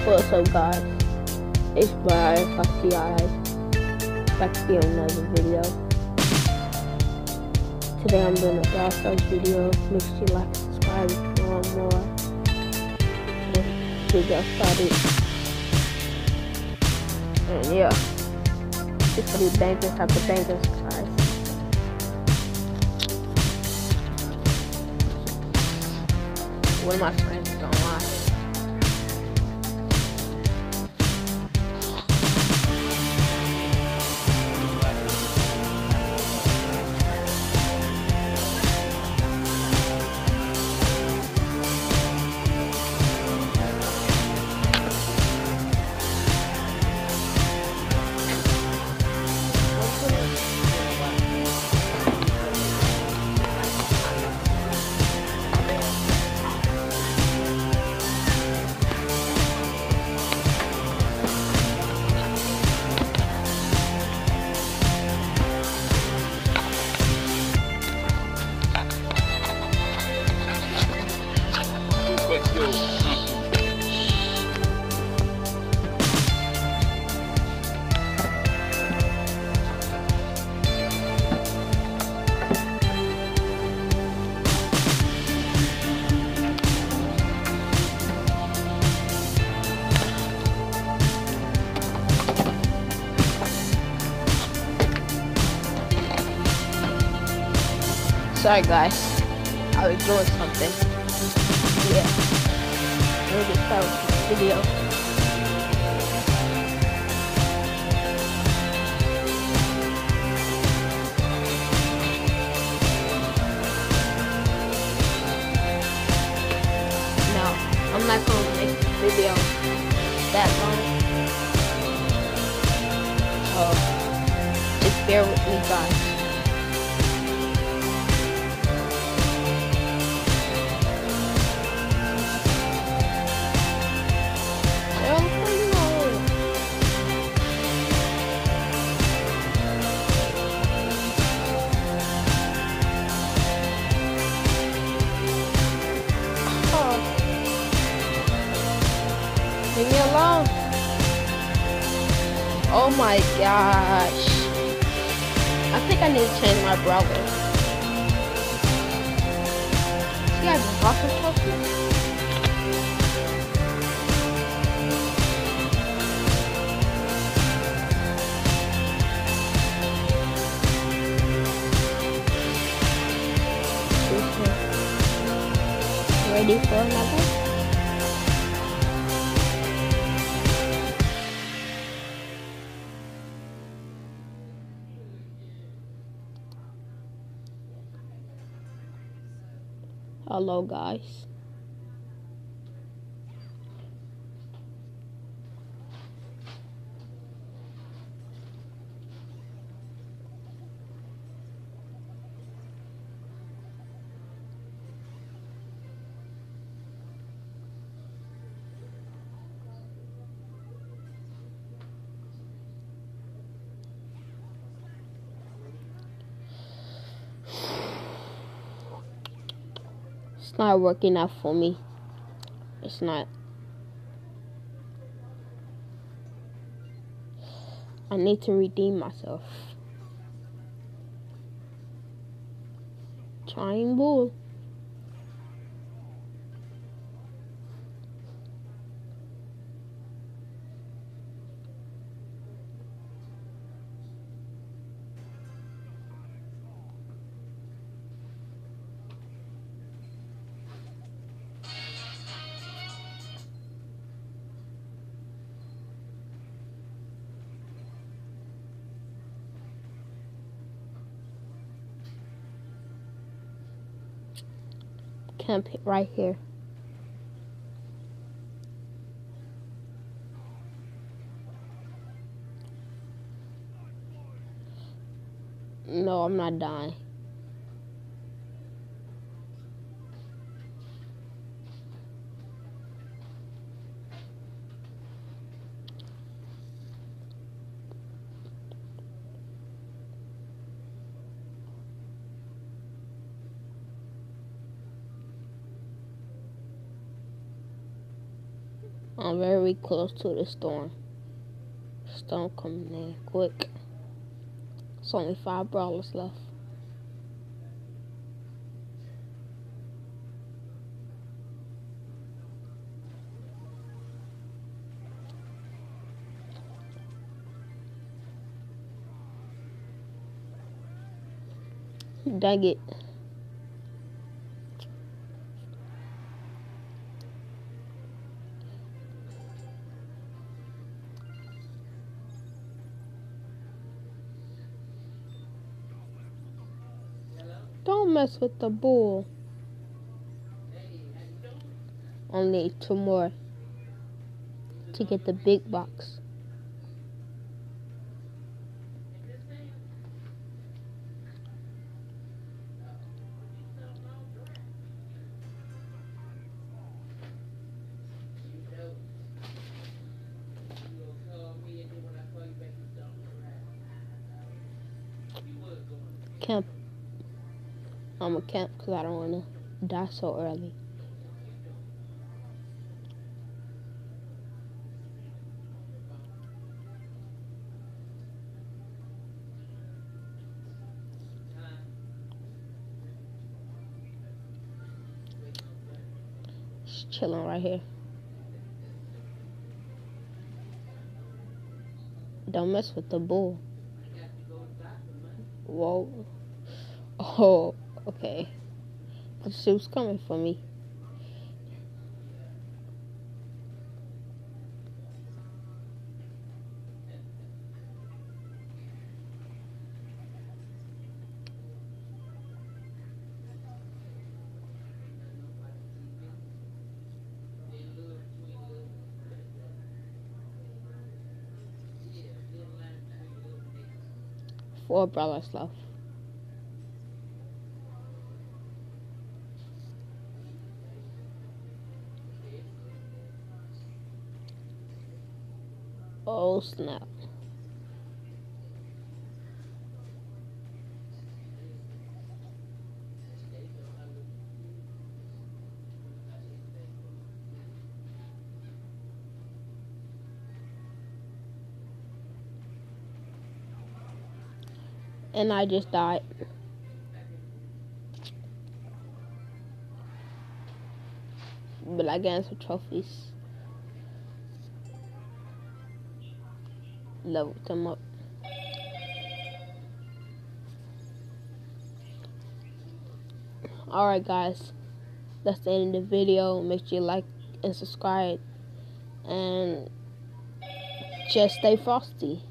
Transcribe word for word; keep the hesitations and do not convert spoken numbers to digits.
What's up, guys? It's Brian. If I see guys back to be on another video. Today I'm doing a Brawl Stars video. Make sure you like and subscribe if you want more. Let's get started. And yeah, it's gonna be bangers after bangers, guys. One of my friends is online. Sorry guys, I was doing something. Yeah, let me get started with this video. Now, I'm not gonna make this video that long, so just bear with me, guys. Leave me alone. Oh my gosh. I think I need to change my brawler. See, I just lost some trophies. Ready for another? Hello guys. It's not working out for me. It's not. I need to redeem myself. Trying bull. Camp right here. No, I'm not dying. I'm very close to the storm. Storm coming in quick. It's only five brawlers left. Dang it. Don't mess with the bull. Only two more to get the big box. Camp. I'm a camp because I don't want to die so early. Just chilling right here. Don't mess with the bull. Whoa. Oh, okay. But she was coming for me. Four brawlers left. Oh snap. And I just died. But I got some trophies. Leveled them up. Alright guys, that's the end of the video. Make sure you like and subscribe. And just stay frosty.